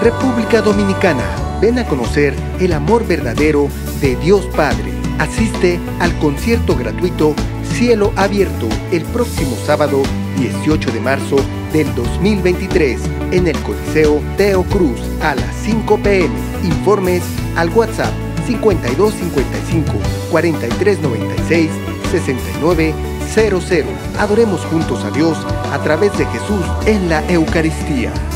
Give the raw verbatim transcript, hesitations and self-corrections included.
República Dominicana, ven a conocer el amor verdadero de Dios Padre. Asiste al concierto gratuito Cielo Abierto el próximo sábado dieciocho de marzo del dos mil veintitrés en el Coliseo Teo Cruz a las cinco p m Informes al WhatsApp cincuenta y dos cincuenta y cinco, cuarenta y tres noventa y seis, sesenta y nueve cero cero. Adoremos juntos a Dios a través de Jesús en la Eucaristía.